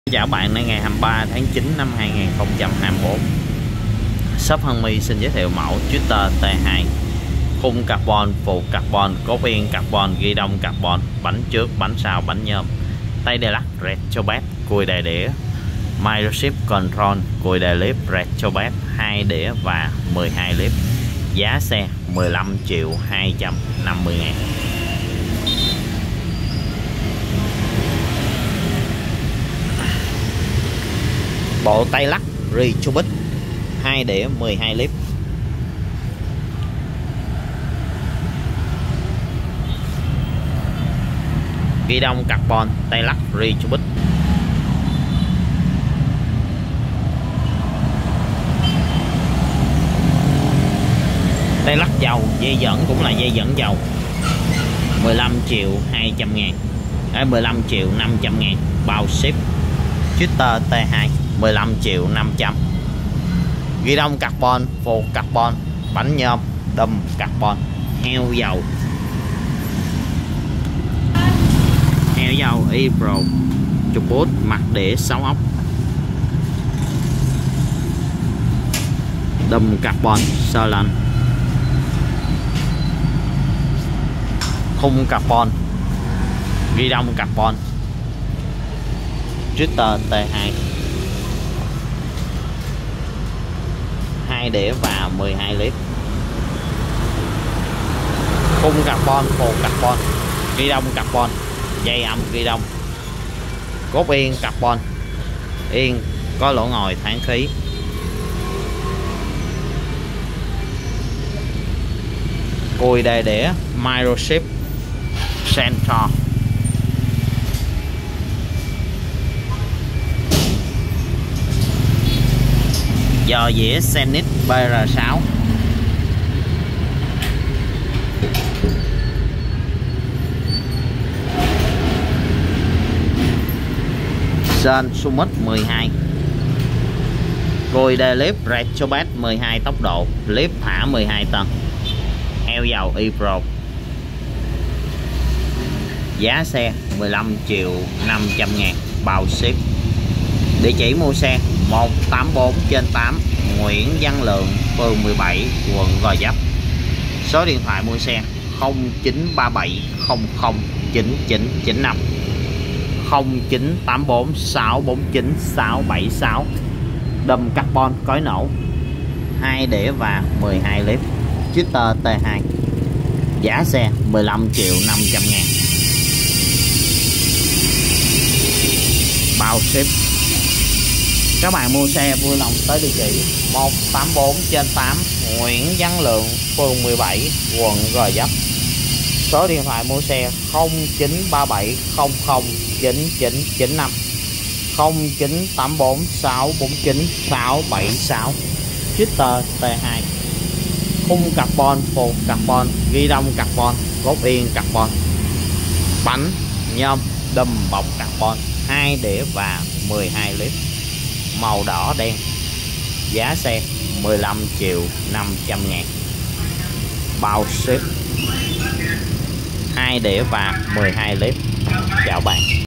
Chào bạn, đến ngày 23 tháng 9 năm 2024. Shop Hân My xin giới thiệu mẫu Twitter T2. Khung carbon, phụ carbon, cốt yên carbon, ghi đông carbon, bánh trước, bánh sau, bánh nhôm, tay đề lắc Retrobet, cùi đề đĩa, Microchip Control, cùi đề clip Retrobet, 2 đĩa và 12 clip. Giá xe 15.250.000. Bộ tay lắc Retrobet, 2 đĩa 12 clip. Ghi đông carbon, tay lắc Retrobet. Tay lắc dầu, dây dẫn cũng là dây dẫn dầu. 15.200.000. 15.500.000 bao ship. Twitter T2 15.500.000. Ghi đông carbon, phụ carbon, bánh nhôm, đùm carbon, heo dầu. Heo dầu Ebro, chục bút, mặt đĩa 6 ốc. Đùm carbon, sơ lạnh. Khung carbon, ghi đông carbon. Twitter T2 2 đĩa và 12 clip. Khung carbon, phụ carbon, ghi đông carbon, dây âm ghi đông, cốt yên carbon, yên có lỗ ngồi thoáng khí. Cùi đề đĩa Microchip Central. Giò dĩa Zenith BR6. Sơn Summit 12. Cùi đề clip Retrobet 12 tốc độ, clip thả 12 tầng. Heo dầu Ebro. Giá xe 15.500.000 bao ship. Địa chỉ mua xe 184/8 Nguyễn Văn Lượng, phường 17, quận Gò Vấp. Số điện thoại mua xe 0937 00 9995, 0984 649 676. Đùm carbon cối nổ, 2 đĩa và 12 clip. Twitter T2. Giá xe 15.500.000 bao ship. Các bạn mua xe vui lòng tới địa chỉ 184/8 Nguyễn Văn Lượng, phường 17, quận Gò Vấp. Số điện thoại mua xe 0937 00 9995, 0984 649 676. Twitter T2. Khung carbon, phụ carbon, ghi đông carbon, cốt yên carbon, bánh nhôm, đùm bọc carbon, 2 đĩa và 12 clip. Màu đỏ đen. Giá xe 15.500.000 bao ship, 2 đĩa và 12 clip. Chào bạn.